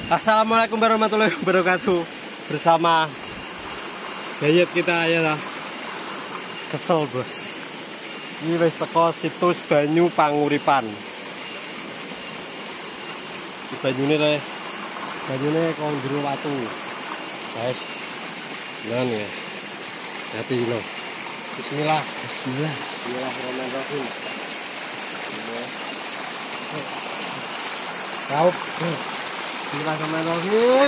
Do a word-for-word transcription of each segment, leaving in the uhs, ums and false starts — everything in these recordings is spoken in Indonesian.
Assalamualaikum warahmatullahi wabarakatuh. Bersama Gayet kita ya lah. Kesel bos. Ini wis teko situs banyu panguripan. Di banyune le. Banyune kok jero watu. Guys. Nan ya. Hati lo. Bismillah. Bismillah. Bismillahirrahmanirrahim. Kau. Bismillahirrahmanirrahim.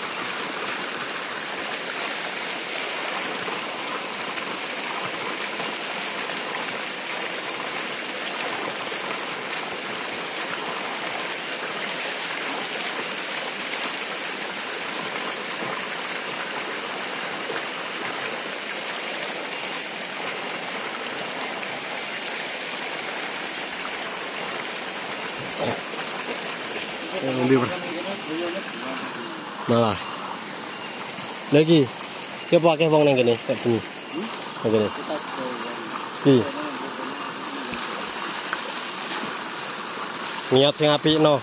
Malah lagi siapa pakai wong nang kene kayak gini nang kene iki niat sing apik no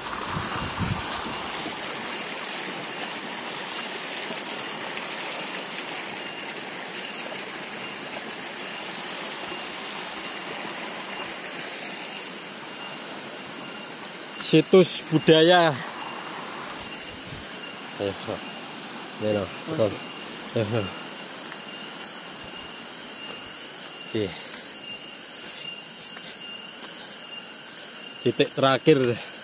situs budaya. Ayo, ini no, betul. Oke. Titik terakhir.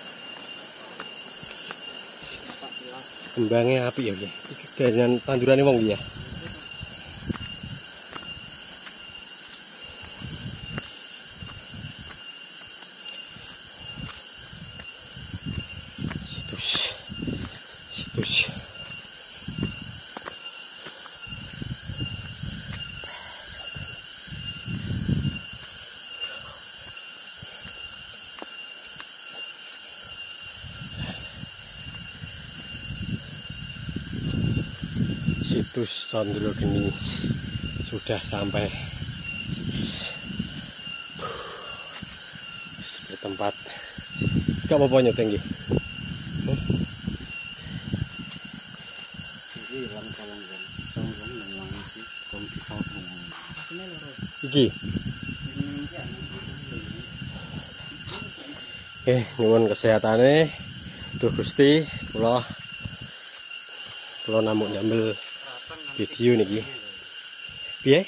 Kembangnya api ya, ya. Dengan tandurannya wong ya. Situs. Situs. Situs Condro Geni sudah sampai bertempat. Gak apa-apa nyoteng gitu. Iki. Oke, nyuwun kesehatane. Duh Gusti, kula kula namung nyambel video niki. Piye?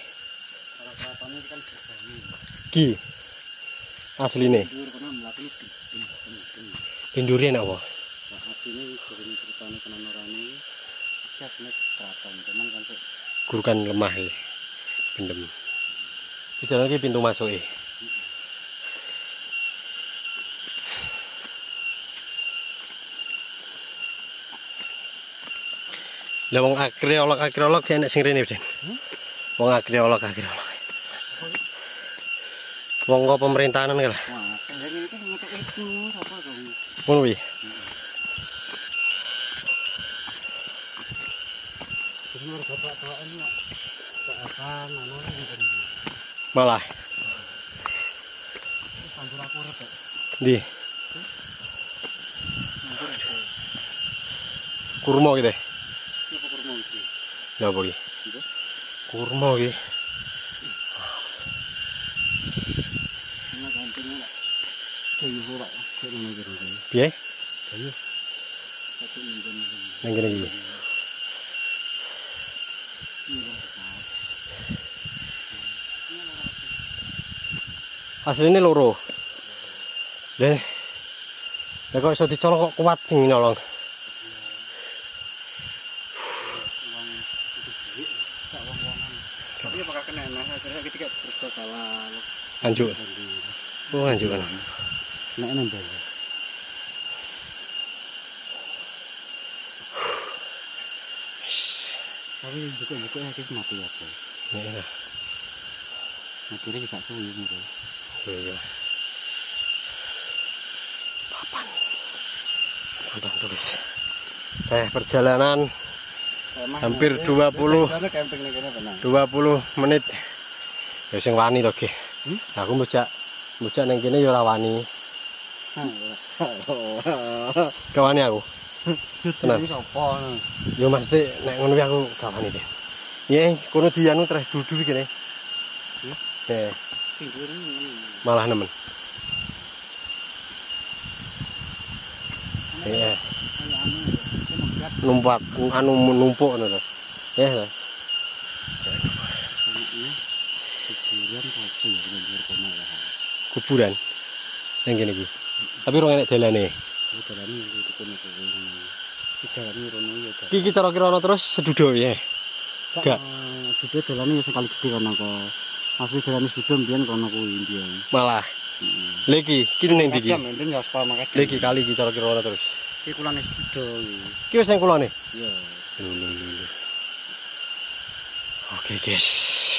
Iki. Asline. Tindure napa? Gurukan lemah ya. Pendem. Di jalan ini pintu masuk eh. Lah wong arkeolog arkeolog enek sing rene, Den. Wong arkeolog arkeolog. Wong kok pemerintahan iki lah. Ngono iki. Malah di kurma gitu. Napa iki? Kurma iki. Piye? Nang kene iki. Aslinya loro. Deh. Lah kok iso dicolong kok kuat sing nolong. Tapi bakal kena nah akhirnya ketika terus kalah. Anjuk. Oh, anjuk kan. Nek nambah. Tapi juga-juga iki mati ya, Bos. Iya. Akhirnya juga suwi gitu. Iya. Papan. Papan tulis. Eh, perjalanan hampir dua puluh dua puluh menit. Ya sing wani to, Ge. Aku mbujak mbujak nang kene ya ora wani. Kewani aku. Tenan. Sopo ngono. Yo mesti nek ngono kuwi aku gak wani deh. Nggih, kono dianu terus dudu iki kene. Eh, malah nemen. Iya. Numpak anu numpuk ngono lho. Ya. Kuburan. Nang kene iki. Tapi ora enek dalane. Dalane itu kono kuwi. Dalane rono ya. Iki kita kira-kira ana terus sedudo ya. Gak. Gede dalane ya sekali gede kono kok. Asli dalane sedudo mbiyen kono kuwi mbiyen. Malah. Lha iki, iki ning ndi iki? Menten ya spa makasih. Lha iki kali iki kira-kira ana terus. Iki kulane sedudo iki. Iki wis nang kulane. Iya. Oke, guys.